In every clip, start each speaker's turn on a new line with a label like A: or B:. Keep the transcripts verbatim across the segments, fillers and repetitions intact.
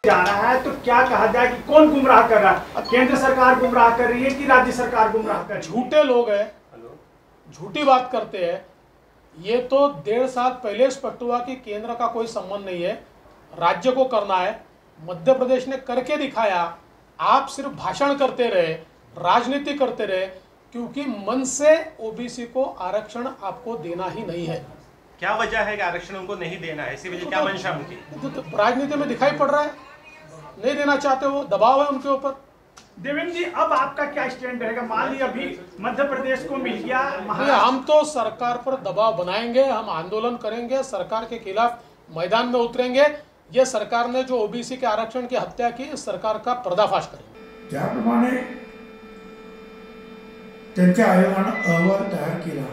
A: जा रहा है, तो क्या कहा जाए कि कौन गुमराह कर रहा है? केंद्र सरकार गुमराह कर रही है कि राज्य सरकार गुमराह कर रही है?
B: झूठे लोग हैं, झूठी बात करते हैं। ये तो डेढ़ साल पहले स्पष्ट हुआ कि केंद्र का कोई संबंध नहीं है, राज्य को करना है। मध्य प्रदेश ने करके दिखाया। आप सिर्फ भाषण करते रहे, राजनीति करते रहे, क्योंकि मन से ओबीसी को आरक्षण आपको देना ही नहीं है।
C: क्या वजह है कि आरक्षण उनको नहीं देना है? इसी वजह क्या मंशा उनकी?
B: तो राजनीति में दिखाई पड़ रहा है, नहीं देना चाहते, वो दबाव है उनके ऊपर।
A: देवेंद्र जी, अब आपका क्या स्टैंड रहेगा? मान लिया अभी मध्य प्रदेश को मिल गया,
B: हम तो सरकार पर दबाव बनाएंगे, हम आंदोलन करेंगे, सरकार के खिलाफ मैदान में उतरेंगे। ये सरकार ने जो ओबीसी के आरक्षण की हत्या की, इस सरकार का पर्दाफाश करेंगे।
D: ज्याप्रमाणे त्यांच्या आयोगाने अहवाल तयार केला,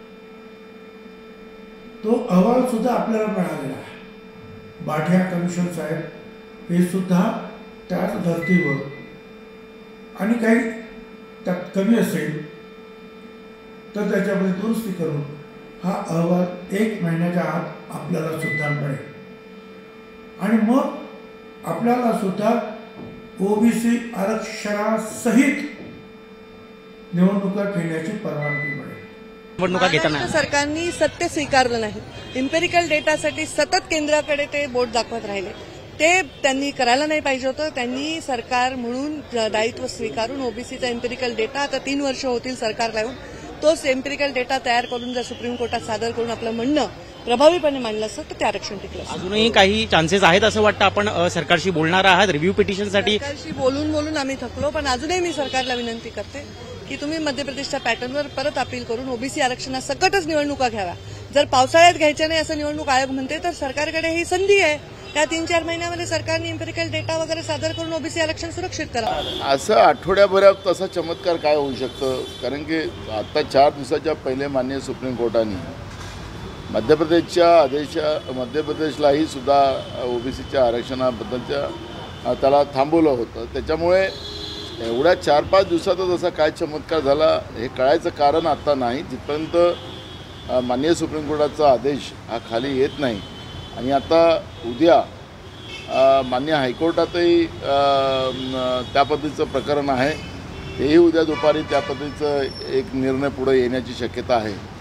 D: तो अहवाल सुद्धा आपल्याला मिळालेला आहे। बाठिया कमिशन साहेब हे सुद्धा त्याच धर्तीवर आणि काही त्यात कमी असेल तर त्याच्यामध्ये दुरुस्ती करून हा अहवाल एक महिन्याच्या आत आपल्याला सुद्धा मिळेल आणि मग आपल्याला सुद्धा ओबीसी आरक्षणासहित निवडणुका घेण्याची परवानगी मिळेल।
E: महाराष्ट्र सरकारने सत्य स्वीकारलं नाही। इम्पेरिकल डेटासाठी सतत केंद्राकडे ते बोट दाखवत राहिले, ते त्यांनी करायला नाही पाहिजे होतं। त्यांनी सरकार म्हणून दायित्व स्वीकारून ओबीसीचा इम्पेरिकल डेटा आता तीन वर्ष होतील सरकार लावून, तोच इम्पेरिकल डेटा तयार करून जर सुप्रीम कोर्टात सादर करून आपलं म्हणणं प्रभावीपणे मांडलं असतं तर ते आरक्षण टिकलं असतं।
F: अजूनही काही चान्सेस आहेत असं वाटतं? आपण सरकारशी बोलणार आहात रिव्ह्यू पिटिशनसाठी?
E: सरकारशी बोलून बोलून आम्ही थकलो, पण अजूनही मी सरकारला विनंती करते की तुम्ही मध्य प्रदेशच्या पॅटर्नवर परत अपील करून ओबीसी आरक्षणासकटच निवडणुका घ्याव्या। जर पावसाळ्यात घ्यायच्या नाही असं निवडणूक आयोग म्हणते, तर सरकारकडे ही संधी आहे। त्या तीन चार महिन्यामध्ये सरकारने इम्पेरिकल डेटा वगैरे सादर करून ओबीसी आरक्षण सुरक्षित करावं।
G: असं आठवड्याभरात तसा चमत्कार काय होऊ शकतं? कारण की आता चार दिवसाच्या पहिले माननीय सुप्रीम कोर्टाने मध्य प्रदेशच्या आदेशा मध्य प्रदेशलाही सुद्धा ओबीसीच्या आरक्षणाबद्दलच्या त्याला थांबवलं होतं। त्याच्यामुळे एवढ्या चार पाच दिवसातच असा काय चमत्कार झाला हे कळायचं कारण आता नाही, जिथपर्यंत माननीय सुप्रीम कोर्टाचा आदेश हा खाली येत नाही। आणि आता उद्या माननीय हायकोर्टातही त्या पद्धतीचं प्रकरण आहे, तेही उद्या दुपारी त्या पद्धतीचं एक निर्णय पुढे येण्याची शक्यता आहे।